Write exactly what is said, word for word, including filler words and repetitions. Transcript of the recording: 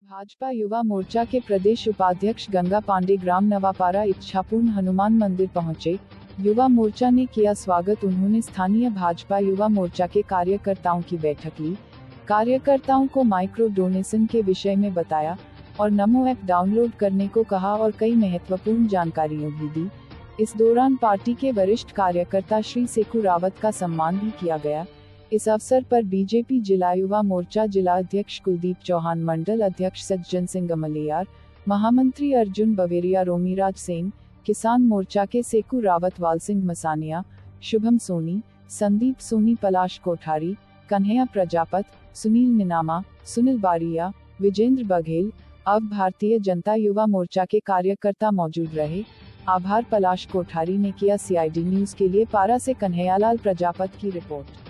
भाजपा युवा मोर्चा के प्रदेश उपाध्यक्ष गंगा पांडे ग्राम नवापारा इच्छापूर्ण हनुमान मंदिर पहुंचे। युवा मोर्चा ने किया स्वागत। उन्होंने स्थानीय भाजपा युवा मोर्चा के कार्यकर्ताओं की बैठक ली, कार्यकर्ताओं को माइक्रो डोनेशन के विषय में बताया और नमो ऐप डाउनलोड करने को कहा और कई महत्वपूर्ण जानकारियां भी दी। इस दौरान पार्टी के वरिष्ठ कार्यकर्ता श्री सेकू रावत का सम्मान भी किया गया। इस अवसर पर बीजेपी जिला युवा मोर्चा जिला अध्यक्ष कुलदीप चौहान, मंडल अध्यक्ष सज्जन सिंह गमलियार, महामंत्री अर्जुन बवेरिया, रोमीराज सेन, किसान मोर्चा के सेकू रावत, वाल सिंह मसानिया, शुभम सोनी, संदीप सोनी, पलाश कोठारी, कन्हैया प्रजापत, सुनील निनामा, सुनील बारिया, विजेंद्र बघेल, अब भारतीय जनता युवा मोर्चा के कार्यकर्ता मौजूद रहे। आभार। पलाश कोठारी ने किया। सीआईडी न्यूज के लिए पारा से कन्हैयालाल प्रजापत की रिपोर्ट।